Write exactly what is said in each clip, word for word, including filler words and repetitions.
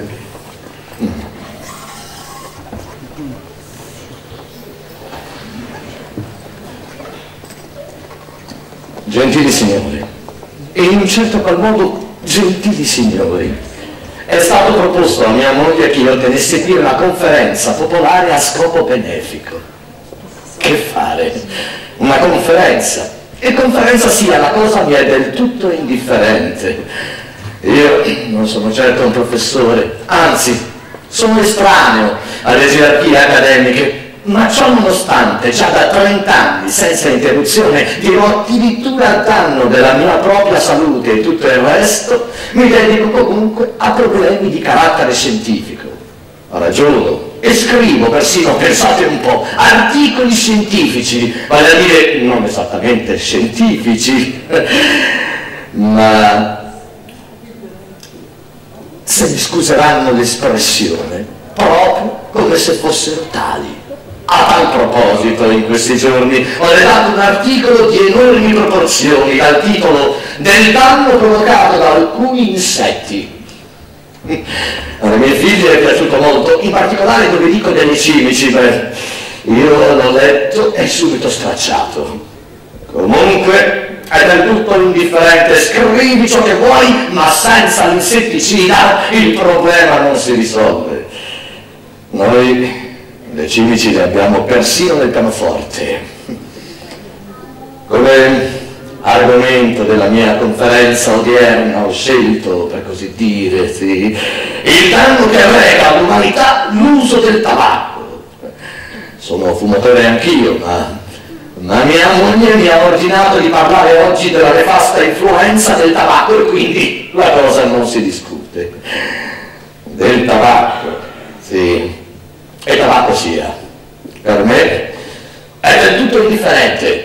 Gentili signori, e in un certo qual modo gentili signori, è stato proposto a mia moglie che io tenessi qui una conferenza popolare a scopo benefico. Che fare? Una conferenza? E conferenza sia la cosa mi è del tutto indifferente. Io non sono certo un professore, anzi, sono estraneo alle gerarchie accademiche, ma ciò nonostante, già da trent'anni, senza interruzione, dirò addirittura a danno della mia propria salute e tutto il resto, mi dedico comunque a problemi di carattere scientifico. Ragiono e scrivo persino, pensate un po', articoli scientifici, vale a dire non esattamente scientifici, ma se mi scuseranno l'espressione, proprio come se fossero tali. A tal proposito, in questi giorni ho redatto un articolo di enormi proporzioni dal titolo "Del danno provocato da alcuni insetti". Alle mie figlie è piaciuto molto, in particolare dove dico dei cimici, beh, io l'ho letto e subito stracciato. Comunque è del tutto indifferente, scrivi ciò che vuoi, ma senza l'insetticida il problema non si risolve. Noi le cimici le abbiamo persino nel pianoforte. Come argomento della mia conferenza odierna ho scelto, per così dire, sì, il danno che reca all'umanità l'uso del tabacco. Sono fumatore anch'io, ma, ma mia moglie mi ha ordinato di parlare oggi della nefasta influenza del tabacco e quindi la cosa non si discute. Del tabacco, sì. E tabacco sia, per me è del tutto indifferente.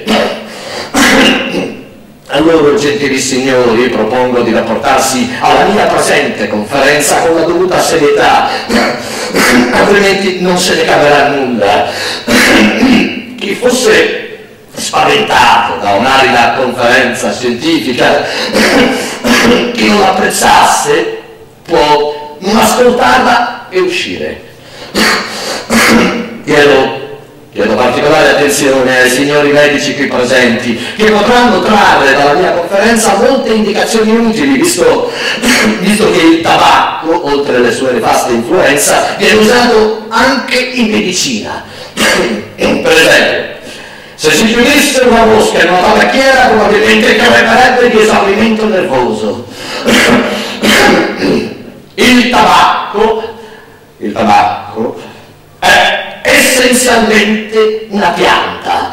Allora, gentili signori, propongo di rapportarsi alla mia presente conferenza con la dovuta serietà, altrimenti non se ne caverà nulla. Chi fosse spaventato da un'arida conferenza scientifica, chi non apprezzasse, può non ascoltarla e uscire. Chiedo, chiedo particolare attenzione ai signori medici qui presenti, che potranno trarre dalla mia conferenza molte indicazioni utili, visto, visto che il tabacco, oltre alle sue nefaste influenze, viene usato anche in medicina. Per esempio, se si chiudesse una mosca in una tabacchiera, probabilmente creperebbe di esaurimento nervoso. Il tabacco, il tabacco è essenzialmente una pianta.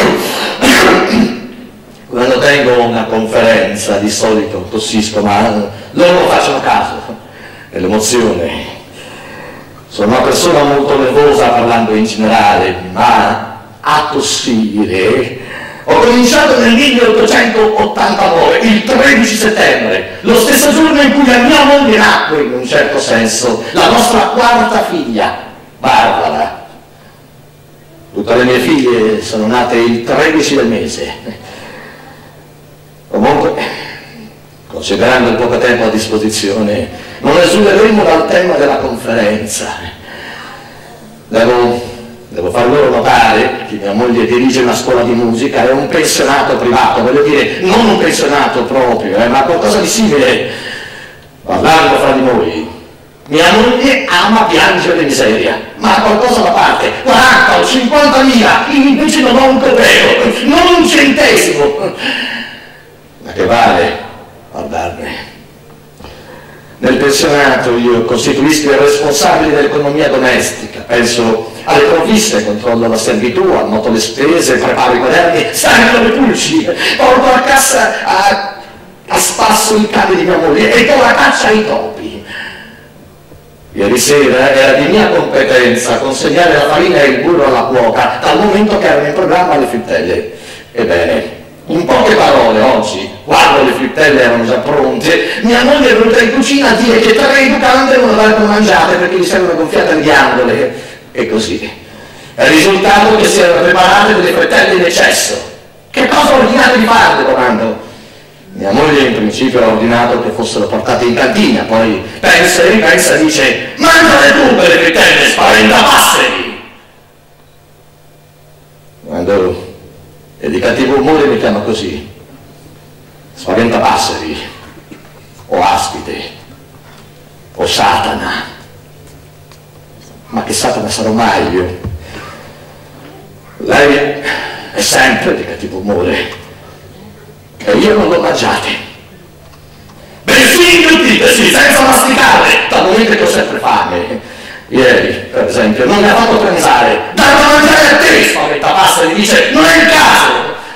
Quando tengo una conferenza di solito tossisco, ma loro facciano caso, è l'emozione. Sono una persona molto nervosa parlando in generale, ma a tossire ho cominciato nel milleottocentottantanove, il tredici settembre, lo stesso giorno in cui la mia moglie nacque, in un certo senso, la nostra quarta figlia, Barbara. Tutte le mie figlie sono nate il tredici del mese. Comunque, considerando il poco tempo a disposizione, non esuleremo dal tema della conferenza. Devo, devo far loro notare che mia moglie dirige una scuola di musica, è un pensionato privato, voglio dire, non un pensionato proprio, eh, ma qualcosa di simile. Parlando fra di noi, mia moglie ama piangere miseria, ma qualcosa da parte, quaranta o cinquantamila, invece non ho un copero, non un centesimo. Ma che vale guardarne? Nel pensionato io costituisco il responsabile dell'economia domestica, penso alle provviste, controllo la servitù, annoto le spese, preparo i quaderni, stacco le pulci, porto a cassa a, a spasso il cane di mia moglie e do la caccia ai topi. Ieri sera era di mia competenza consegnare la farina e il burro alla cuoca, dal momento che erano in programma le frittelle. Ebbene, in poche parole, oggi, quando le frittelle erano già pronte, mia moglie è venuta in cucina a dire che tre educande non avrebbero mangiate perché gli si erano gonfiate le ghiandole. E così. È il risultato che si erano preparate delle frittelle in eccesso. Che cosa ordinate di fare, domando? Mia moglie in principio ha ordinato che fossero portate in cantina, poi pensa e ripensa e dice: mangiale tu per le frittelle, spaventapasseri! Quando è di cattivo umore mi chiama così: spaventapasseri, o aspide, o Satana. Ma che Satana sarò mai io? Lei è sempre di cattivo umore e io non l'ho mangiate. Bensì inghiottitesi, senza masticare, dal momento che ho sempre fame. Ieri, per esempio, non mi ha fatto pensare: dai da mangiare a te, spaventapasseri, dice, non è il caso.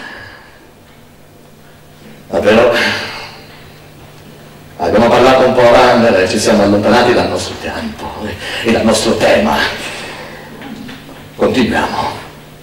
Ma però abbiamo parlato un po' a Wander e ci siamo allontanati dal nostro tempo e dal nostro tema. Continuiamo.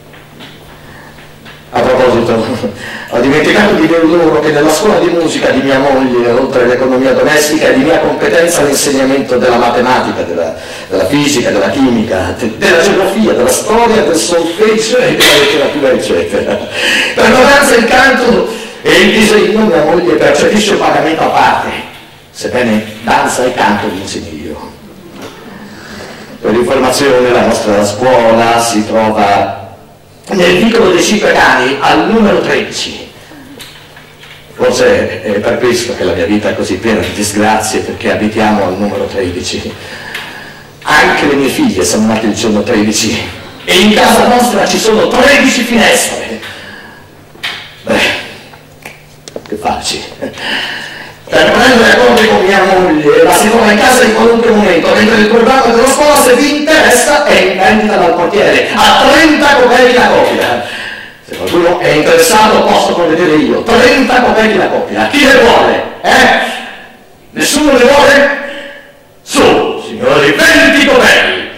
A proposito, ho dimenticato di dire loro che nella scuola di musica di mia moglie, oltre all'economia domestica, è di mia competenza l'insegnamento della matematica, della, della fisica, della chimica, della geografia, della storia, del solfeggio e della letteratura, eccetera. Per la danza, il canto e il disegno mia moglie percepisce un pagamento a parte, sebbene danza e canto li insegni io. Per informazione, la nostra scuola si trova nel vicolo dei Cinque Cani, al numero tredici. Forse è per questo che la mia vita è così piena di disgrazie, perché abitiamo al numero tredici. Anche le mie figlie sono nate il giorno tredici e in casa nostra ci sono tredici finestre. Beh, che farci? Per prendere accordi con mia moglie la si trova in casa in qualunque momento, mentre il programma della scuola, se vi interessa, è in vendita dal portiere a trenta coperti la copia. Se qualcuno è interessato posso provvedere io. trenta coperti la copia. Chi le vuole? Eh? Nessuno le vuole? Su, signori, venti coperti.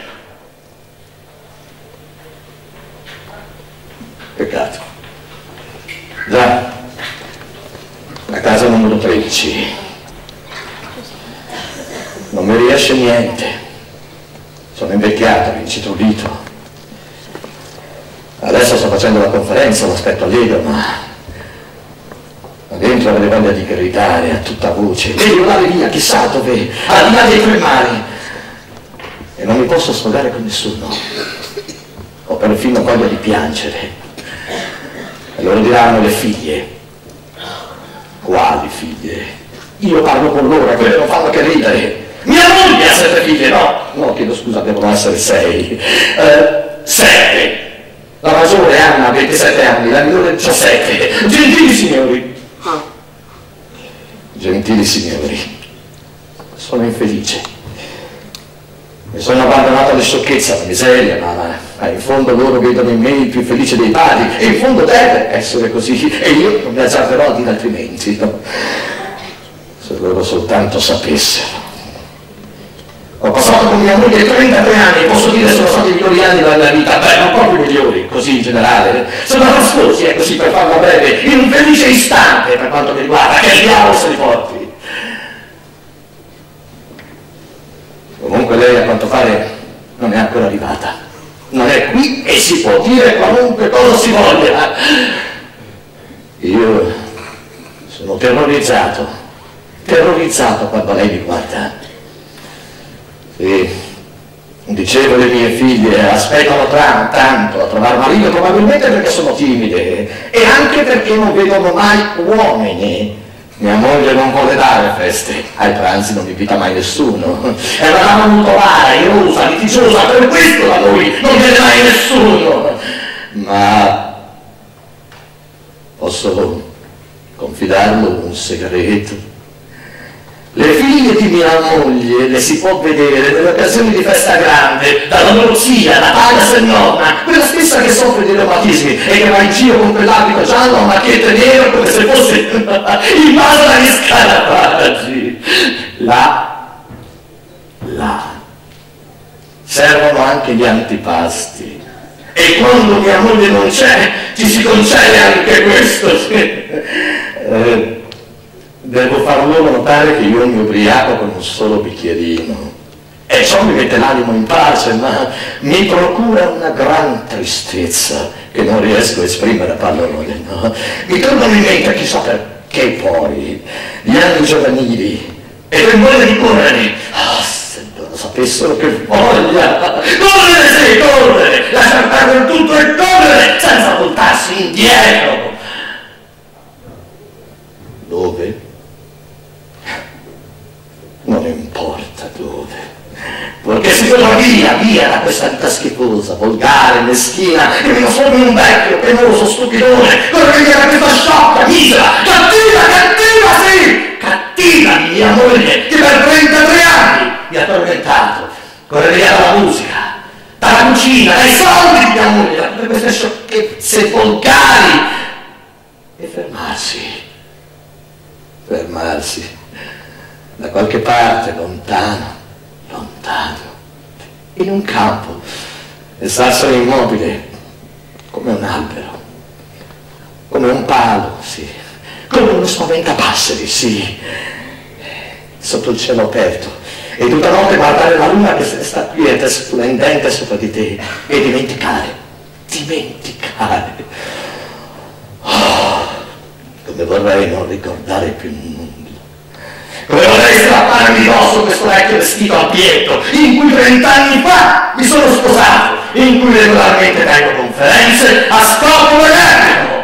Peccato. Già. La casa numero tredici. Non mi riesce niente. Sono invecchiato, incitrullito. Adesso sto facendo la conferenza, l'aspetto allegro, ma... ma dentro avrei voglia di gridare a tutta voce, di volare via, chissà dove, al di là dei tre mari. E non mi posso sfogare con nessuno. Ho perfino voglia di piangere. E loro diranno le figlie. Quali figlie? Io parlo con loro, quelle non fanno che ridere. Mia moglie ha sette figlie, no? No, chiedo scusa, devono essere sei. Eh, sette. La maggiore Anna ha ventisette anni, la minore diciassette. Gentili signori. Gentili signori. Sono infelice. Mi sono abbandonato alle sciocchezze, alla miseria, ma, ma, ma in fondo loro vedono in me il più felice dei padri, e in fondo deve essere così, e io non mi azzarderò a dire altrimenti, no? Se loro soltanto sapessero. Ho passato con mia moglie trentatré anni, posso dire sono stati i migliori anni della mia vita, beh, non proprio i migliori, così in generale. Sono trascorsi, è così per farla breve, in un felice istante per quanto mi riguarda, che il diavolo se li porti. Comunque lei a quanto pare non è ancora arrivata, non è qui e si può dire qualunque cosa si voglia. Io sono terrorizzato, terrorizzato quando lei mi guarda. E dicevo, le mie figlie aspettano tra, tanto a trovare marito, probabilmente perché sono timide e anche perché non vedono mai uomini. Mia moglie non vuole dare feste, ai pranzi non invita mai nessuno. È una dama molto rara, irosa, litigiosa, per questo da noi non viene mai nessuno. Ma posso confidarlo un segreto? Le figlie di mia moglie le si può vedere nelle occasioni di festa grande, dalla loro zia, Natalia se nonna, quella stessa che soffre di reumatismi e che va in giro con quell'abito giallo a macchiette nero come se fosse in base agli scarafaggi. Là, là, servono anche gli antipasti. E quando mia moglie non c'è, ci si concede anche questo. eh, Devo far loro notare che io mi ubriaco con un solo bicchierino. E ciò mi mette l'animo in pace, ma mi procura una gran tristezza che non riesco a esprimere a parole, no? Mi tornano in mente, chissà per che poi gli anni giovanili e quel voglia di correre, oh, se loro sapessero che voglia, correre sì, correre, lasciar perdere tutto e correre senza voltarsi indietro. Dove? Non importa dove, perché si va via, via da questa vita schifosa, volgare, meschina, che mi trasforma in un vecchio, penoso, stupidone, correre via da questa sciocca, misera, cattiva, cattiva, sì, cattiva di mia moglie, che per trentatré anni mi ha tormentato, correre via dalla musica, dalla cucina, dai soldi di mia moglie, da tutte queste sciocchezze volgari, e fermarsi, fermarsi, da qualche parte, lontano, lontano, in un campo, e starsene immobile, come un albero, come un palo, sì, come uno spaventapasseri, sì, sotto il cielo aperto, e tutta notte guardare la luna che sta quieta e splendente sopra di te, e dimenticare, dimenticare. Oh, come vorrei non ricordare più nulla. Come vorrei strapparmi di dosso questo vecchio vestito al pietro, in cui trent'anni fa mi sono sposato, in cui regolarmente tengo conferenze a scopo benefico.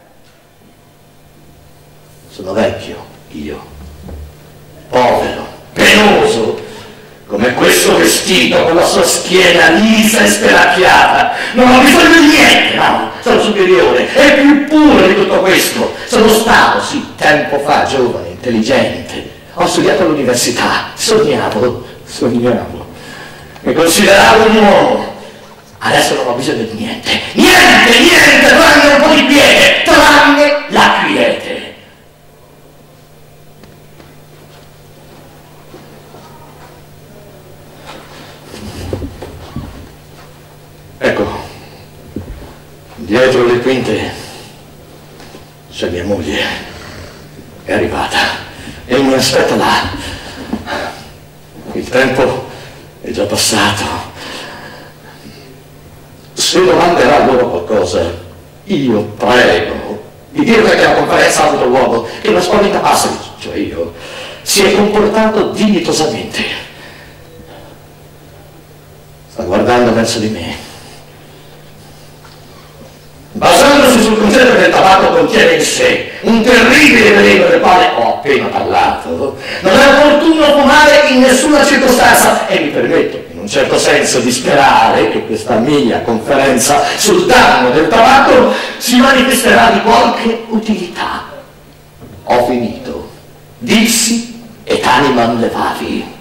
Sono vecchio, io, povero, penoso, come questo vestito con la sua schiena lisa e spelacchiata. Non ho bisogno di niente, no, sono superiore e più puro di tutto questo. Sono stato, sì, tempo fa, giovane, intelligente. Ho studiato all'università, sognavo, sognavo, mi consideravo un uomo, adesso non ho bisogno di niente, niente, niente, tranne un po' di quiete, tranne la quiete. Ecco, dietro le quinte c'è mia moglie, è arrivata. E mi aspetta là. Il tempo è già passato. Se domanderà loro qualcosa, io prego di dirle che la conferenza ha avuto luogo, che lo spaventapasseri, cioè io, si è comportato dignitosamente. Sta guardando verso di me. Basandosi sul concetto che il tabacco contiene in sé un terribile veleno del quale ho appena parlato, non è opportuno fumare in nessuna circostanza e mi permetto in un certo senso di sperare che questa mia conferenza sul danno del tabacco si manifesterà di qualche utilità. Ho finito, dissi et animam levavi.